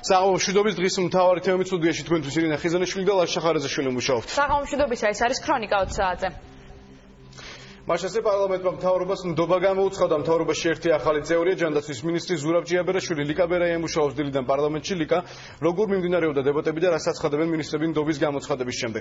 საღამომშვიდობის დღის მთავარი თემები სტუდიაში თქვენთვის ირინა ხიზანიშვილი და ლაშა ხარაზაშვილი მუშაობთ. საღამომშვიდობისა ეს არის ქრონიკა 20 საათზე. მაშასე პარლამენტმა მთავრობას ნდობა გამოუცხადა. მთავრობაში ერთი ახალი წევრია ჯანდაცვის მინისტრი ზურაბ ჯიაბერაშვილი. ლიკა ბერაია მუშაობს დილიდან პარლამენტში. ლიკა, როგორ მიმდინარეობდა დებატები და რასაც ცხადებენ მინისტრები ნდობის გამოცხადების შემდეგ?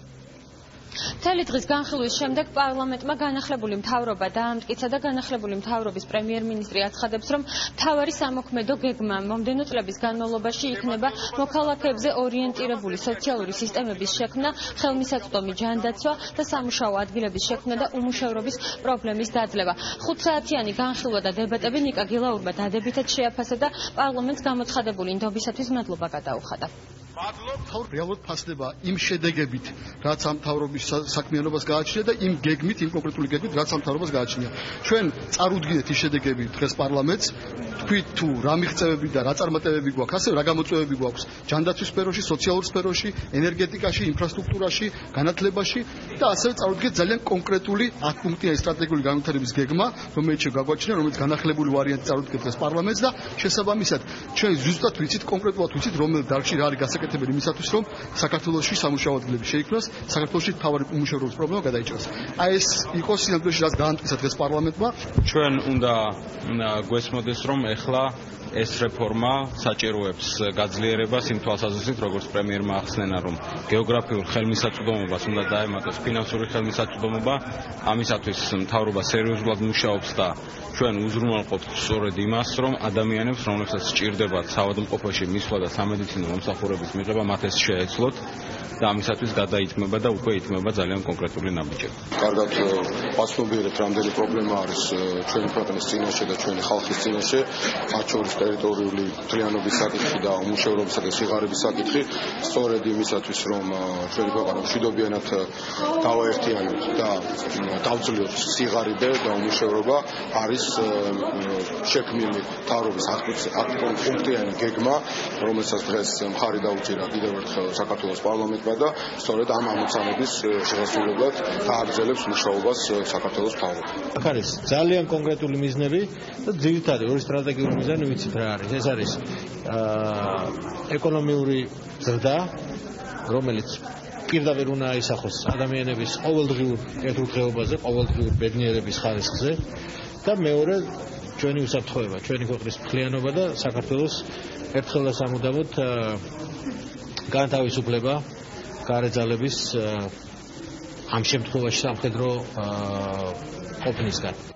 მთელი დღის განხილვის შემდეგ პარლამენტმა განახლებული მთავრობა დაამტკიცა და განახლებული მთავრობის პრემიერ-მინისტრი აცხადებს, რომ მთავარი სამოქმედო გეგმა მომდევნო წლების განმავლობაში იქნება მოქალაქეებზე ორიენტირებული სოციალური სისტემების შექმნა, ხელმისაწვდომი ჯანდაცვა და სამუშაო ადგილების შექმნა და უმუშევრობის პრობლემის დაძლევა. 5 საათიანი განხილვა და დებატები ნიკა გილაურმა დადებითად შეაფასა და პარლამენტს გამოცხადებული ნდობისათვის მადლობა გადაუხადა. რეალურად ფასდება იმ შედეგებით, რაც ამ მთავრობის საქმიანობას გააჩნია და იმ გეგმით, იმ კონკრეტული გეგმით, რაც ამ მთავრობას გააჩნია. ჩვენ წარუდგინეთ ის შედეგები დღეს პარლამენტს, თქვით თუ რა მიღწევები და რა წარმატებები გვაქვს, ასევე რა გამოწვევები გვაქვს ჯანდაცვის სფეროში, სოციალურ სფეროში, ენერგეტიკაში, ინფრასტრუქტურაში, განათლებაში და ასევე წარუდგინეთ ძალიან კონკრეტული 10 პუნქტიანი სტრატეგიული განვითარების გეგმა, რომელიც შეგვაგვაჩნია, რომელიც განახლებული ვარიანტი წარუდგინეთ დღეს პარლამენტს და შესაბამისად ჩვენ ზუსტად ვიცით, კონკრეტულად ვიცით, რომელ დარგში რა არის გასაკეთებელი იმისათვის, რომ საქართველოში სამუშაო ადგილები შეიქმნას, საქართველოში მთავარი უმუშევრობის პრობლემა გადაიჭრას. აი ეს იყო სინამდვილეში რაც დაამტკიცა დღეს პარლამენტმა. ჩვენ უნდა გვესმოდეს, რომ ეხლა ეს რეფორმა საჭიროებს გაძლიერებას იმ თვალსაზრისით, როგორც პრემიერმა ახსნენა, რომ გეოგრაფიულ ხელმისაწვდომობას უნდა დაემატოს ფინანსური ხელმისაწვდომობა, ამისათვის მთავრობა სერიოზულად მუშაობს და ჩვენ უზრუნველყოფთ სწორედ იმას, რომ ადამიანებს, რომლებსაც სჭირდებათ საავადმყოფოში მისვლა და სამედიცინო მომსახურების მიღება, მათ ეს შეეძლოთ და ამისათვის გადაითმება და უკვე ითმება ძალიან კონკრეტული ნაბიჯები. კარგად პასუხობიერებთ, რამდენი პრობლემა არის ჩვენი ქვეყნის წინაშე და ჩვენი ხალხის წინაშე, მათ შორის ტერიტორიული მთლიანობის საკითხი და უმუშევრობისა და სიღარიბის საკითხი, სწორედ იმისათვის, რომ ჩვენი ქვეყანა მშვიდობიანად დავაერთიანოთ და დავწლიოთ სიღარიბე და უმუშევრობა, არის შექმნილი მთავრობის 10 პუნქტიანი გეგმა, რომელსაც დღეს მხარი დაუჭირა კიდევ ერთხელ საქართველოს პარლამენტმა და სწორედ ამ ამოცანების შესასრულებლად გააგრძელებს მუშაობას საქართველოს მთავრობა. აქ არის ძალიან კონკრეტული მიზნები და ძირითადად ორი სტრატეგიული მიზანი ვიცით რა არის. ეს არის ეკონომიური ზრდა, რომელიც პირდაპირ უნდა აისახოს ადამიანების ყოველდღიურ კეთილდღეობაზე, ყოველდღიურ ბედნიერების ხარისხზე და მეორე ჩვენი უსაფრთხოება, ჩვენი ქვეყნის მთლიანობა და საქართველოს ერთხელ და სამუდამოდ განთავისუფლება გარეძალების ამ შემთხვევაში სამხედრო ყოფნისგან.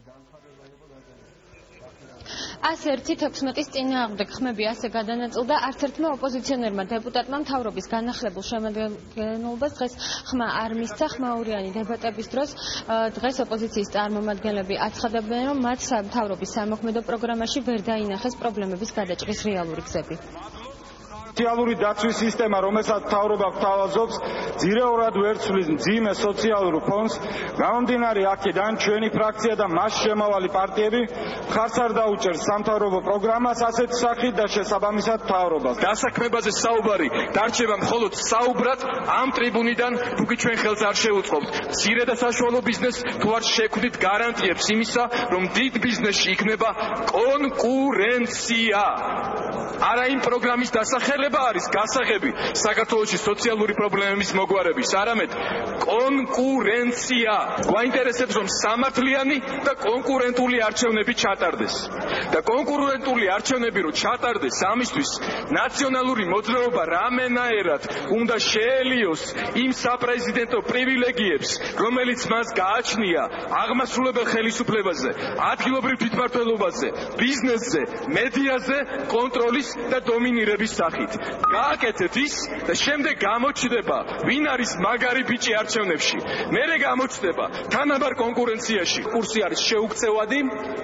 116 წინააღმდეგ ხმები ასე გადანაწილდა, არც ერთმა ოპოზიციონერმა დეპუტატმა მთავრობის განახლებულ შემადგენლობას დღეს ხმა არ მისცა. ხმაურიანი დებატების დროს დღეს ოპოზიციის წარმომადგენლები აცხადებდნენ, რომ მათ მთავრობის სამოქმედო პროგრამაში ვერ დაინახეს პრობლემების გადაჭრის რეალური გზები. სოციალური დაცვის სისტემა, რომელსაც მთავრობა გვთავაზობს, ძირეულად ვერ ცვლის მძიმე სოციალურ ფონდს. გამომდინარე აქედან, ჩვენი ფრაქცია და მას შემავალი პარტიები მხარს არ დაუჭერს სამთავრობო პროგრამას ასეთ სახით და შესაბამისად მთავრობას. დასაქმებაზე საუბარი დარჩება მხოლოდ საუბრად ამ ტრიბუნიდან, თუკი ჩვენ ხელს არ შევუწყობთ. მცირე და საშუალო ბიზნესს თუ არ შექმნით გარანტიებს იმისა, რომ დიდ ბიზნესში იქნება კონკურენცია. არა იმ პროგრამის დასახელება არის გასაღები საქართველოში სოციალური პრობლემების მოგვარების, არამედ კონკურენცია. გვაინტერესებს, რომ სამართლიანი და კონკურენტული არჩევნები ჩატარდეს. და კონკურენტული არჩევნები რო ჩატარდეს, ამისთვის ნაციონალური მოძრაობა რამენაერად უნდა შეელიოს იმ საპრეზიდენტო პრივილეგიებს, რომელიც მას გააჩნია აღმასრულებელ ხელისუფლებაზე, ადგილობრივ თვითმმართველობაზე, ბიზნესზე, მედიაზე, კონტროლის და დომინირების სახით. გააკეთეთ ის და შემდეგ გამოჩნდება, ვინ არის მაგარი ბიჭი არჩევნებში. მერე გამოჩნდება თანაბარ კონკურენციაში. კურსი არის შეუქცევადი.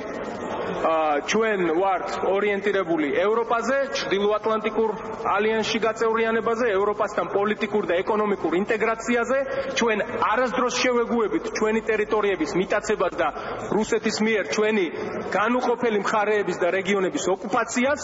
ჩვენ ვართ ორიენტირებული ევროპაზე, ჩრდილოატლანტიკურ ალიანსში გაწევრიანებაზე, ევროპასთან პოლიტიკურ და ეკონომიკურ ინტეგრაციაზე. ჩვენ არასდროს შევეგუებით ჩვენი ტერიტორიების მიტაცებას და რუსეთის მიერ ჩვენი განუყოფელი მხარეების და რეგიონების ოკუპაციას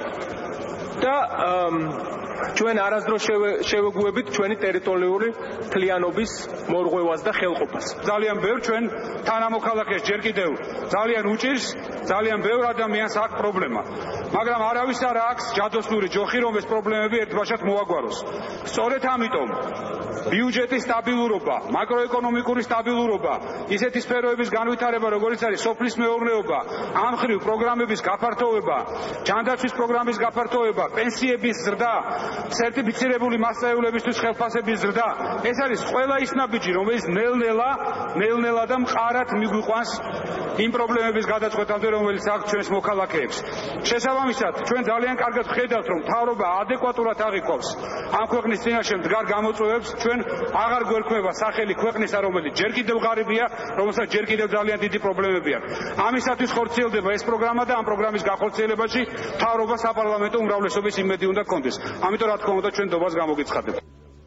და ჩვენ არასდროს შევეგუებით ჩვენი ტერიტორიული მთლიანობის მორღვევას და ხელყოფას. ძალიან ბევრ ჩვენ თანამოქალაქეს ჯერ კიდევ ძალიან უჭირს, ძალიან ბევრ ადამიანს აქვს პრობლემა. მაგრამ არავის არ აქვს ჯადოსნური ჯოხი, რომ ეს პრობლემები ერთბაშად მოაგვაროს. სწორედ ამიტომ ბიუჯეტის სტაბილურობა, მაკროეკონომიკური სტაბილურობა, ისეთი სფეროების განვითარება, როგორც არის სოფლის მეურნეობა, ამ მხრივ პროგრამების გაფართოვება, ჯანდაცვის პროგრამის გაფართოვება, პენსიების ზრდა, სერტიფიცირებული მასწავლებლებისთვის ხელფასების ზრდა, ეს არის ყველა ის ნაბიჯი, რომელიც ნელ-ნელა და მყარად მიგვიყვანს იმ პრობლემების გადაწყვეტამდე, რომელიც აქვს ჩვენს მოქალაქეებს. შესაბამისად, ჩვენ ძალიან კარგად ვხედავთ, რომ მთავრობა ადეკვატურად აღიქვამს ამ ქვეყნის წინაშე მდგარ გამოწვევებს. ჩვენ აღარ გვერქმება სახელი ქვეყნისა, რომელიც ჯერ კიდევ ღარიბია, რომელსაც ჯერ კიდევ ძალიან დიდი პრობლემები აქვს. ამისათვის ხორციელდება ეს პროგრამა და ამ პროგრამის გახორციელებაში მთავრობა საპარლამენტო უმრავლესობის იმედი უნდა გქონდეს. ამიტომ რა თქმა უნდა ჩვენ დობას გამოგიცხადებთ.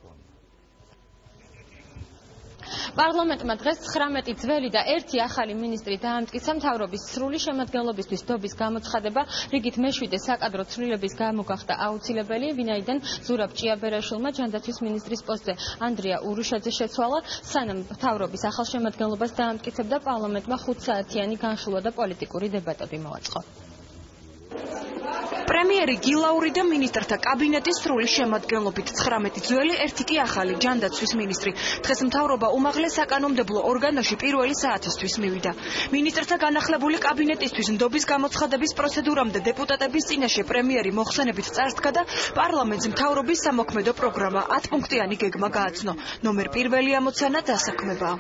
პარლამენტმა დღეს 19 ძველი და 1 ახალი მინისტრი დაამტკიცა მთავრობის სრული შემადგენლობისთვის დობის გამოცხადება, რიგით მე-7 საკადრო ცვლილების გამო გახდა აუცილებელი, ვინაიდან ზურაბ ჭიაბერაშვილმა ჯანდაცვის მინისტრის პოსტზე ანდრია ურუშაძე შეცვალა, სანამ მთავრობის ახალ შემადგენლობას დაამტკიცებდა, პარლამენტმა 5 საათიანი განხილვა და პოლიტიკური დებატები მოაწყო. პრემიერი გილაური და მინისტრთა კაბინეტის სრული შემადგენლობით 19 ძველი, 1 კი ახალი ჯანდაცვის მინისტრი. დღეს მთავრობა უმაღლეს საკანონმდებლო ორგანოში პირველი საათისთვის მივიდა. მინისტრთა განახლებული კაბინეტისთვის ნდობის გამოცხადების პროცედურამდე დეპუტატების წინაშე პრემიერი მოხსენებით წარსდგა და პარლამენტს მთავრობის სამოქმედო პროგრამა 10 პუნქტიანი გეგმა გააცნო. ნომერ 1 ამოცანა დასაქმებაა.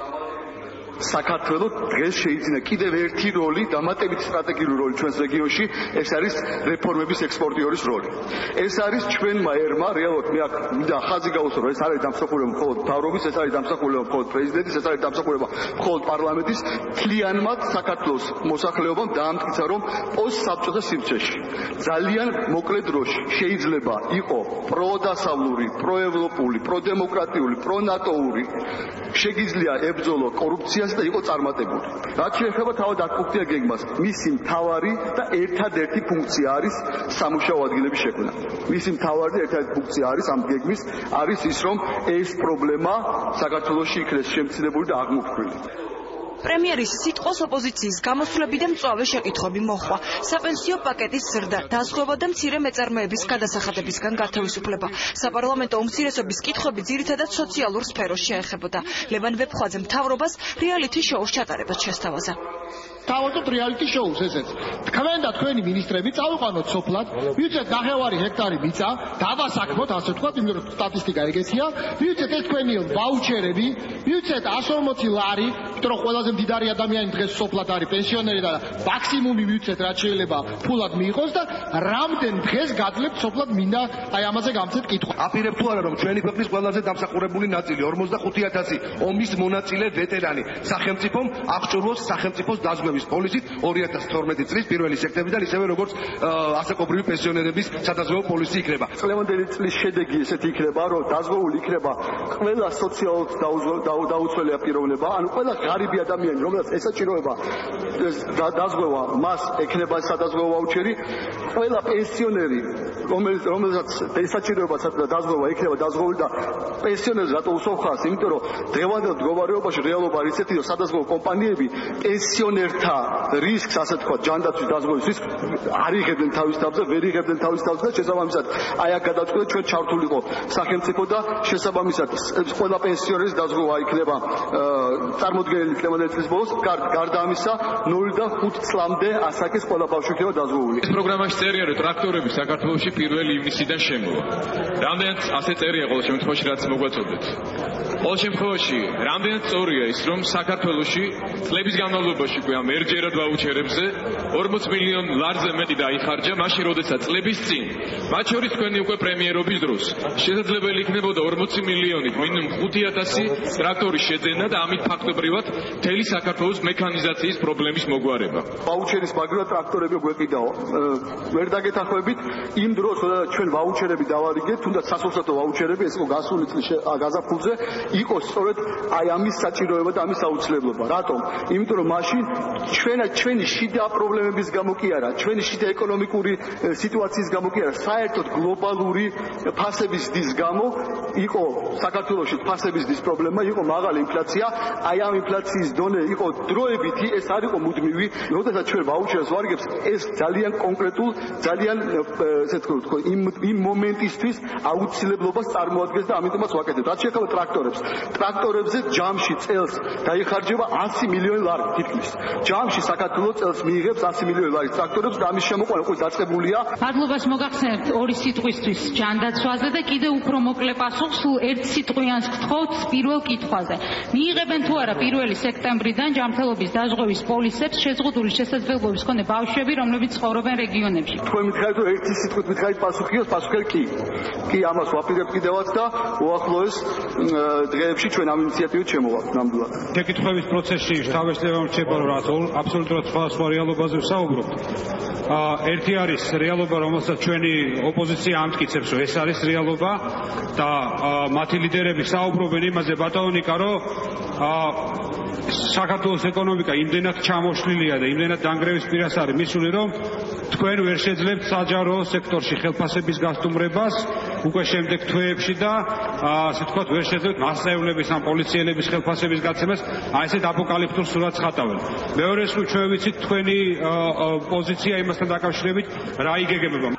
საქართველოს დღეს შეიძინა კიდევ ერთი როლი, დამატებით სტრატეგიული როლი ჩვენს რეგიონში, ეს არის რეფორმების ექსპორტიორის როლი. ეს არის ჩვენმა ერმა, რეალურად მე მინდა ხაზი გაუსვა, რომ ეს არის დამსახურება მხოლოდ მთავრობის, ეს არის დამსახურება მხოლოდ პრეზიდენტის, ეს არის დამსახურება მხოლოდ პარლამენტის, მთლიანად საქართველოს მოსახლეობამ დაამტკიცა, რომ პოსტსაბჭოთა სივრცეში ძალიან მოკლე დროში შეიძლება იყო პროდასავლური, პროევროპული, პროდემოკრატიული, პრონატოური, შეგიძლია ებრძოლო კორუფცია და იყო წარმატებული. რაც შეეხება თავად 10 პუნქტიან გეგმას, მისი მთავარი და ერთადერთი ფუნქცია არის სამუშაო ადგილების შექმნა. მისი მთავარი და ერთადერთი ფუნქცია არის ამ გეგმის არის ის, რომ ეს პრობლემა საქართველოში იქნეს შემცირებული და აღმოფხვილი. პრემიერის სიტყვის ოპოზიციის გამოსვლები და მწვავე შეკითხვები მოხვა. საპენსიო პაკეტის ზრდა, დაზღვევა და მცირე მეწარმეების გადასახადებისგან გათავისუფლება. საპარლამენტო უმცირესობის კითხვები ძირითადად სოციალურ სფეროს შეეხებოდა. ლევან ვეფხვაძე მთავრობას რეალიტი შოუს ჩატარებას შესთავაზა. დავარდოთ რეალიტი შოუს ესეც. თქვენ და თქვენი მინისტრები წავიყვანოთ სოფლად, ვიუწეთ 9 ჰექტარი მიწა, დავასაქმოთ, ასე ვთქვათ, იმიტომ რომ სტატისტიკა ეგეთია, ვიუწეთ ეს თქვენი ვაუჩერები, ვიუწეთ 140 ლარი, იმიტომ რომ ყველაზე მდიდარი ადამიანი დღეს სოფლად არის პენსიონერი და მაქსიმუმი ვიუწეთ რაც შეიძლება ფულად მიიღოს და რამდენ დღეს გაძლევთ სოფლად მინდა აი ამაზე გამცეთ კითხვა. აპირებ თუ არა რომ ჩვენი ქვეყნის ყველაზე დამსახურებული ნაწილი 45000 ომის მონაწილე ვეტერანი სახელმწიფომ აღჭურვოს სახელმწიფოს დაზღვევის პოლიცით 2012 წლის 1 სექტემბრიდან ისევე როგორც ასაკობრივი პენსიონერების სადაზღვევო პოლისი იქნება. წლევანდელი წლის შედეგი ესეთი იქნება, რომ დაზღვეული იქნება ყველა სოციალურად დაუცველია პიროვნება, ანუ ყველა ღარიბი ადამიანი, რომელსაც ესაჭიროება დაზღვევა, მას ექნება სადაზღვევო ვაუჩერი, ყველა პენსიონერი, რომელსაც ესაჭიროება დაზღვევა, ექნება დაზღვეული და პენსიონერს რატო უსაუხარს, იმიტომ რომ დღევანდელ მდგომარეობაში რეალობა არის ესეთი, რომ სადაზღვევო კომპანიები პენსიონერთა რისკს, ასე თქვა, ჯანდაცვის დაზღვევის რისკს არ იღებდნენ თავის თავზე, ვერ იღებდნენ თავის თავზე და შესაბამისად აი აქ გადავწყვეტ ჩვენ ჩართულიყო სახელმწიფო და შესაბამისად ყველა პენსიონერის დაზღვევა იქნება წარმოდგენილი წლევანდელი წლის ბოლოს, გარდა ამისა 0 და 5 წლამდე ასაკის ყველა ბავშვი იქნება დაზღვეული. ეს პროგრამაში წერია, რომ ტრაქტორები საქართველოში 1 ივნისიდან შემოვა. რამდენად ასე წერია ყოველ შემთხვევაში, რაც მოგვაწოდეთ. ყოველ შემთხვევაში, რამდენად სწორია ის, რომ საქართველოში წლების განმავლობაში გვია მერჯერად ვაუჩერებზე 40 მილიონ ლარზე მეტი დაიხარჯა, მაშინ როდესაც წლების წინ, მათ შორის თქვენი უკვე პრემიერობის დროს, შესაძლებელი იქნებოდა 40 მილიონით მინიმუმ 5000 ტრაქტორის შეძენა და ამით ფაქტობრივად მთელი საქართველოს მექანიზაციის პრობლემის მოგვარება. ვაუჩერის მაგრამ ტრაქტორები გვეყიდაო. ვერ დაგეთანხმებით იმ დროს, როდესაც ჩვენ ვაუჩერები დავარიგეთ, თუნდაც სასურსათო ვაუჩერები, ეს იყო გასული წლის გაზაფხულზე, იყოს სწორედ აი ამის საჭიროება და ამის აუცილებლობა. რატომ? იმიტომ რომ მაშინ ჩვენი შიდა პრობლემების გამო კი არა, ჩვენი შიდა ეკონომიკური სიტუაციის გამო კი არა, საერთოდ გლობალური ფასების დის გამო იყო საქართველოში ფასების დის პრობლემა, იყო მაღალი ინფლაცია, აი ამ ინფლაციის დონე იყო დროებითი, ეს არ იყო მუდმივი, როდესაც ჩვენ ვაუჩერს ვარგებს, ეს ძალიან კონკრეტულ, ძალიან ესე ვთქვათ, იმ მომენტისთვის აუცილებლობას წარმოადგენს და ამიტომაც ვაკეთებთ. რაც შეეხება ტრაქტორებს, ტრაქტორებზე ჯამში წელს დაიხარჯება 100 მილიონი ლარი თითქმის. ჯამში საქართველოს წელს მიიღებს 100 მილიონი ლარი ტრაქტორებს და ამის შემოყვანა უკვე დაწყებულია. მადლობას მოგახსენებთ ორი სიტყვისთვის ჯანდაცვაზე და კიდევ უფრო მოკლე პასუხს ერთ სიტყვიანს გთხოვთ პირველ კითხვაზე. მიიღებენ თუ არა 1 სექტემბრიდან ჯანმრთელობის დაზღვევის პოლისებს შეზღუდული შესაძლებლობის მქონე ბავშვები, რომლებიც ცხოვრობენ რეგიონებში? თქვენ მითხარით რომ ერთი სიტყვით მითხარით პასუხიოს, პასუხი კი. კი, ამას ვაპირებ კიდევაც და უახლოეს დღეებში ჩვენ ამ ინიციატივით შემოვაქვთ ნამდვილად. შეკითხვების პროცესში თავისთავად რჩება რომ აბსოლუტურად სხვა რეალობაზე ვსაუბრობთ. ერთი არის რეალობა, რომელსაც ჩვენი ოპოზიცია ამტკიცებს, რომ ეს არის რეალობა და მათი ლიდერები საუბრობენ იმაზე ბატონიკა, რომ საქართველოს ეკონომიკა იმდენად ჩამოშლილია და იმდენად დანგრევის პირას არის მისული, რომ თქვენ ვერ შეძლებთ საჯარო სექტორში ხელფასების გასტუმრებას უკვე შემდეგ თვეებში და ასე ვთქვათ ვერ შეძლებთ მასწავლებლების ან პოლიციელების ხელფასების გაცემას, აი ესეთ აპოკალიფტურ სურათს ხატავენ. მეორე სულ ჩვენ ვიცით თქვენი პოზიცია იმასთან დაკავშირებით რა იგეგმება.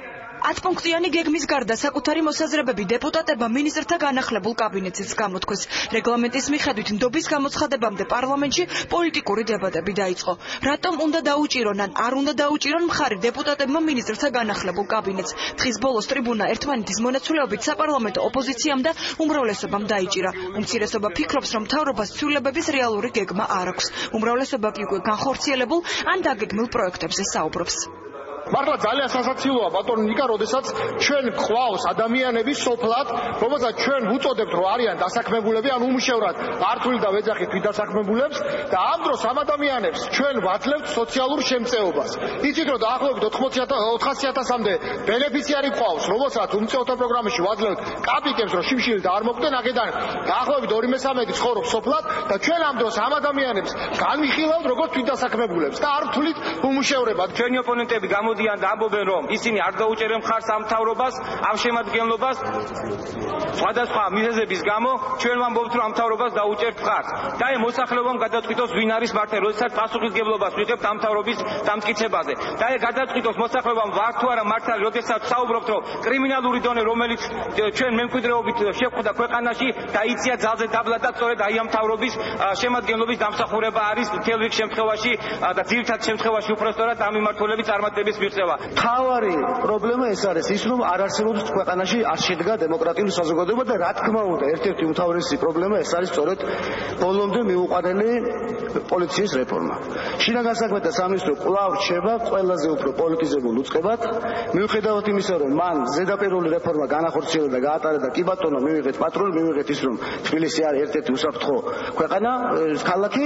10 პუნქტიანი გეგმის გარდა საკუთარი მოსაზრებები დეპუტატებმა მინისტრთა განახლებულ კაბინეტშიც გამოთქვეს. რეგლამენტის მიხედვით ნდობის გამოცხადებამდე პარლამენტში პოლიტიკური დებატები დაიწყო. რატომ უნდა დაუჭირონ ან არ უნდა დაუჭირონ მხარი დეპუტატებმა მინისტრთა განახლებულ კაბინეტს? დღის ბოლოს ტრიბუნა ერთმანეთის მონაცვლეობით საპარლამენტო ოპოზიციამ და უმრავლესობამ დაიჭირა. უმცირესობა ფიქრობს, რომ მთავრობას ცვლილებების რეალური გეგმა არ აქვს. უმრავლესობა კი უკვე განხორციელებულ ან დაგეგმილ პროექტებზე საუბრობს. მართლა ძალიან სასაცილოა ბატონო ნიკა, როდესაც ჩვენ გვყავს ადამიანები სოფლად, რომელსაც ჩვენ ვუწოდებთ, რომ არიან დასაქმებულები, ან უმუშევრად ართული და ვეძახით ვიდასაქმებულებს და ამ დროს ამ ადამიანებს ჩვენ ვაძლევთ სოციალურ შემწეობას. იცით რომ დაახლოებით 400.000-მდე ბენეფიციარი გვყავს, რომელსაც უმწეოთა პროგრამაში ვაძლევთ კაპიკებს, რომ შიმშილი და არ მოკვდნენ აქედან დაახლოებით 2/3 ცხოვრობს სოფლად და ჩვენ ამ დროს ამ ადამიანებს განვიხილავთ როგორც ვიდასაქმებულებს და არ ვთვლით უმუშევრებად. ჩვენი ოპონენტები გამოდიან და ამბობენ, რომ ისინი არ დაუჭერენ მხარს ამ მთავრობას, ამ შემადგენლობას სხვადასხვა მიზეზების გამო. ჩვენ ვამბობთ, რომ ამ მთავრობას დაუჭერთ მხარს. და აი მოსახლეობამ გადაწყვიტოს ვინ არის მართლე, როდესაც პასუხისგებლობას ვიღებთ ამ მთავრობის დამტკიცებაზე. და აი გადაწყვიტოს მოსახლეობამ ვარ თუ არა მართალი, როდესაც საუბრობთ, რომ კრიმინალური დონე, რომელიც ჩვენ მემკვიდრეობით შევხვდა ქვეყანაში, დაიწია ძალზე დაბლა და სწორედ აი ამ მთავრობის შემადგენლობის დამსახურება არის მთელ რიგ შემთხვევაში და ძირითად შემთხვევაში უпростоრად ამ მიმართულებით წარმატების მიღწევა. თავარი პრობლემა ეს არის ის, რომ არ არსებობს ქვეყანაში არ შედგა დემოკრატიული საზოგადოება და რა თქმა უნდა, ერთ-ერთი უმთავრესი პრობლემა ეს არის სწორედ ბოლომდე მიუყვანელი პოლიციის რეფორმა. შინაგან საქმეთა სამინისტრო კვლავ რჩება ყველაზე უფრო პოლიტიზებულ უწყებად, მიუხედავად იმისა, რომ მან ზედაპირული რეფორმა განახორციელა და გაატარა და კი ბატონო მივიღეთ პატრული, მივიღეთ ის, რომ თბილისი არის ერთ-ერთი უსაფრთხო ქვეყანა, ქალაქი,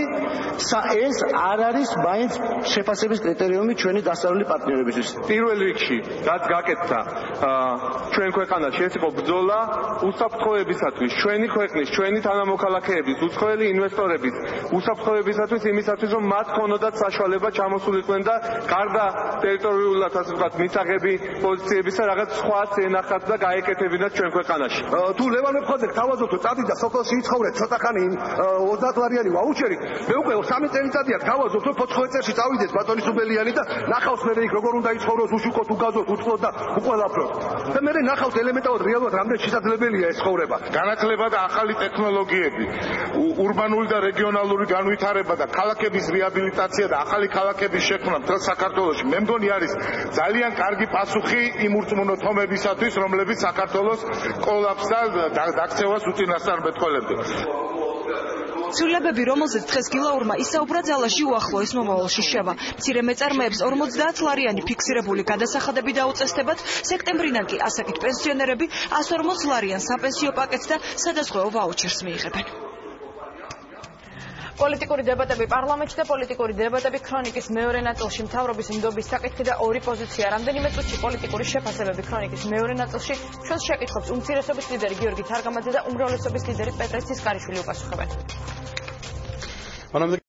ეს არ არის მაინც შეფასების კრიტერიუმი ჩვენი დასავლელი პარტნიორებისთვის. პირველ რიგში, რაც გაკეთდა ჩვენ ქვეყანაში, ეს იყო ბრძოლა უსაფრთხოებისათვის, ჩვენი ქვეყნის, ჩვენი თანამოქალაქეების, უცხოელი ინვესტორების უსაფრთხოებისათვის, იმისათვის, რომ მათ ქონოდათ საშუალება ჩამოსულიყვნენ და გარდა ტერიტორიულად, ასე ვთქვათ, მისაღები პოზიციებისა რაღაც სხვაც ენახათ და გაეკეთებინათ ჩვენ ქვეყანაში. თუ ლევან მეფხოძე თავაზობთ, რომ წადიდა სოფელში იცხოვრეთ ცოტახანი 30 ლარიანი ვაუჩერი, მე უკვე 3 წელიწადია თავაზობთ, რომ 4 წელში წავიდეს ბატონი სუბელიანი და ნახავს მე იქ როგორ უნდა იცხოვროს, უშუქოთ, უგაზოთ, უწყლოთ და უყოლაფროთ. და მე ნახავს ელემენტარულად რეალურად რამდენი შესაძლებელია ეს ცხოვრება. განათლება და ახალი ტექნოლოგიები, ურბანული და რეგიონალური განვითარება და ქალაქების რეაბილიტაცია და ახალი ქალაქების შექმნა მთელ საქართველოში. მე მგონი არის ძალიან კარგი პასუხი იმ ურწმუნო თომებისათვის, რომლებიც საქართველოს კოლაფსს და დაქცევას უწინასწარ მეტყოლებენ. ცვლილებები, რომელზეც დღეს გილაურმა ისაუბრა, ძალაში უახლოეს მომავალში შევა. მცირე მეწარმეებს 50 ლარიანი ფიქსირებული გადასახადები დაუწესდებათ, სექტემბრიდან კი ასაკით პენსიონერები 140 ლარიან საპენსიო პაკეტს და სადაზღვეო ვაუჩერს მიიღებენ. პოლიტიკური დებატები პარლამენტში და პოლიტიკური დებატები ქრონიკის მეორე ნაწილში მთავრობის ნდობის საკითხი და ორი პოზიცია. რამდენიმე წუთში პოლიტიკური შეფასებები ქრონიკის მეორე ნაწილში ჩვენს შეკითხვებს უმცირესობის ლიდერი გიორგი თარგამაძე და უმრავლესობის ლიდერი პეტრე ცისკარიშვილი უპასუხებენ.